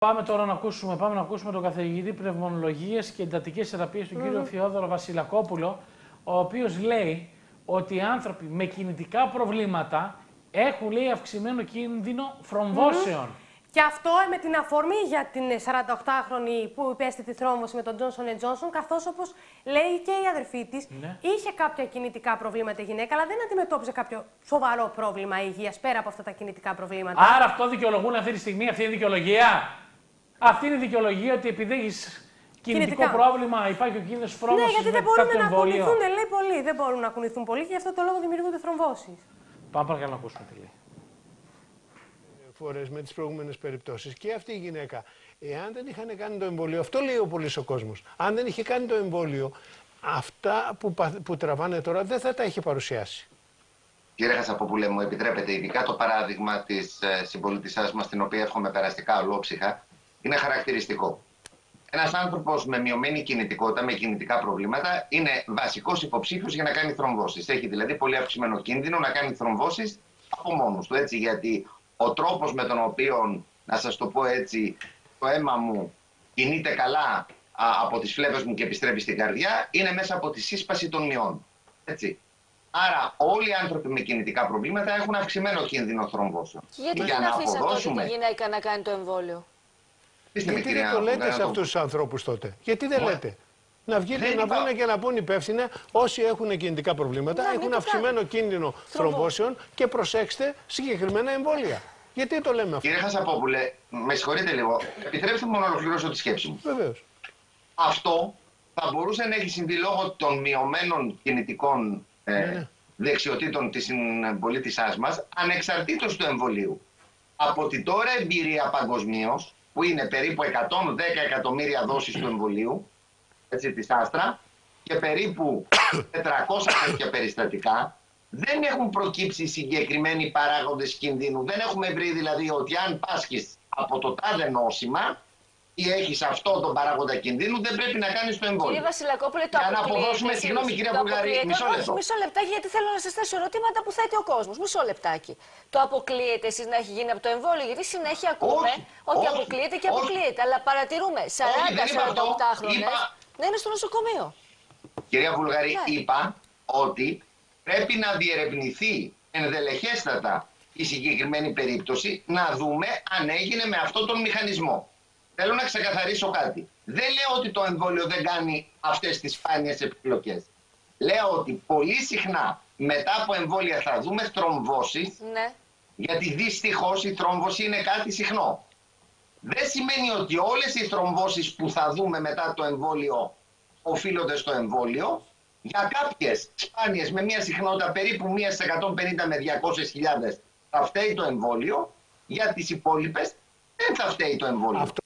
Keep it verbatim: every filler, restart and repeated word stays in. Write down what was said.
Πάμε τώρα να ακούσουμε, πάμε να ακούσουμε τον καθηγητή πνευμονολογίας και εντατικές θεραπείες, τον mm-hmm. κύριο Θεόδωρο Βασιλακόπουλο, ο οποίος λέει ότι οι άνθρωποι με κινητικά προβλήματα έχουν, λέει, αυξημένο κίνδυνο θρομβώσεων. Mm-hmm. Και αυτό με την αφορμή για την σαρανταοκτάχρονη που υπέστη τη θρόμβωση με τον Τζόνσον εντ Τζόνσον, καθώς, όπως λέει και η αδερφή της, ναι. είχε κάποια κινητικά προβλήματα η γυναίκα, αλλά δεν αντιμετώπιζε κάποιο σοβαρό πρόβλημα υγείας πέρα από αυτά τα κινητικά προβλήματα. Άρα αυτό δικαιολογούν αυτή τη στιγμή, αυτή είναι η δικαιολογία. Αυτή είναι η δικαιολογία, ότι επειδή έχεις κινητικό κινητικά. πρόβλημα υπάρχει ο κίνδυνος θρόμβωσης. Ναι, γιατί δεν μπορούν να κουνηθούν, λέει πολύ. Δεν μπορούν να κουνηθούν πολύ και γι' αυτό το λόγο δημιουργούνται θρομβώσεις. Πάμε παρακαλώ να ακούσουμε τι λέει. Φορές με τις προηγούμενες περιπτώσεις. Και αυτή η γυναίκα, εάν δεν είχαν κάνει το εμβόλιο, αυτό λέει ο πολύς ο κόσμος, αν δεν είχε κάνει το εμβόλιο, αυτά που, που τραβάνε τώρα δεν θα τα είχε παρουσιάσει. Κύριε Χασαπόπουλε, μου επιτρέπετε, ειδικά το παράδειγμα της ε, συμπολίτησάς μας, την οποία εύχομαι περαστικά ολόψυχα, είναι χαρακτηριστικό. Ένας άνθρωπος με μειωμένη κινητικότητα, με κινητικά προβλήματα, είναι βασικός υποψήφιος για να κάνει θρομβώσεις. Έχει δηλαδή πολύ αυξημένο κίνδυνο να κάνει θρομβώσεις από μόνος του, έτσι, γιατί ο τρόπος με τον οποίο, να σας το πω έτσι, το αίμα μου κινείται καλά α, από τις φλέβες μου και επιστρέφει στην καρδιά, είναι μέσα από τη σύσπαση των μειών. Έτσι. Άρα όλοι οι άνθρωποι με κινητικά προβλήματα έχουν αυξημένο κίνδυνο θρομβώσεων. Και γιατί για δεν αφήσατε αποδώσουμε... τη γυναίκα να κάνει το εμβόλιο? Γιατί με, δεν το λέτε σε αυτούς τους ανθρώπους τότε? Γιατί δεν What? λέτε? Να βγείτε να βγουν και να πούν υπεύθυνα, όσοι έχουν κινητικά προβλήματα, να, έχουν αυξημένο κίνδυνο θρομβώσεων και προσέξτε συγκεκριμένα εμβόλια. Γιατί το λέμε αυτό? Κύριε Χασαπόπουλε, με συγχωρείτε λίγο, επιτρέψτε μου να ολοκληρώσω τη σκέψη μου. Βεβαίως. Αυτό θα μπορούσε να έχει συμβεί λόγω των μειωμένων κινητικών ε, ναι, ναι. δεξιοτήτων της συμπολίτησάς μας, ανεξαρτήτως του εμβολίου. Από την τώρα εμπειρία παγκοσμίως, που είναι περίπου εκατόν δέκα εκατομμύρια δόσεις του εμβολίου, έτσι, της Άστρα, και περίπου τετρακόσια τέτοια περιστατικά, δεν έχουν προκύψει συγκεκριμένοι παράγοντες κινδύνου. Δεν έχουμε βρει δηλαδή ότι αν πάσχεις από το τάδε νόσημα ή έχεις αυτό τον παράγοντα κινδύνου, δεν πρέπει να κάνεις το εμβόλιο. Κύριε Βασιλακόπουλε, το Για να αποδώσουμε, συγγνώμη κυρία Βουλγαρή, μισό λεπτό. Μισό λεπτάκι, γιατί θέλω να σας θέσω ερωτήματα που θέτει ο κόσμος. Μισό λεπτάκι. Το αποκλείετε εσείς να έχει γίνει από το εμβόλιο? Γιατί συνέχεια ακούμε όχι, ότι όχι, αποκλείεται και αποκλείεται. Όχι. Αλλά παρατηρούμε σαράντα σαρανταοκτάχρονες είπα... να είναι στο νοσοκομείο. Κυρία Βουλγαρή, yeah. είπα ότι πρέπει να διερευνηθεί ενδελεχέστατα η συγκεκριμένη περίπτωση, να δούμε αν έγινε με αυτόν τον μηχανισμό. Θέλω να ξεκαθαρίσω κάτι. Δεν λέω ότι το εμβόλιο δεν κάνει αυτές τις σπάνιες επιπλοκές. Λέω ότι πολύ συχνά μετά από εμβόλια θα δούμε θρομβώσεις, ναι. γιατί δυστυχώς η θρόμβωση είναι κάτι συχνό. Δεν σημαίνει ότι όλες οι θρομβώσεις που θα δούμε μετά το εμβόλιο οφείλονται στο εμβόλιο. Για κάποιες σπάνιες με μια συχνότητα περίπου μία στις εκατόν πενήντα με διακόσιες χιλιάδες θα φταίει το εμβόλιο, για τις υπόλοιπες δεν θα φταίει το εμβόλιο. Αυτό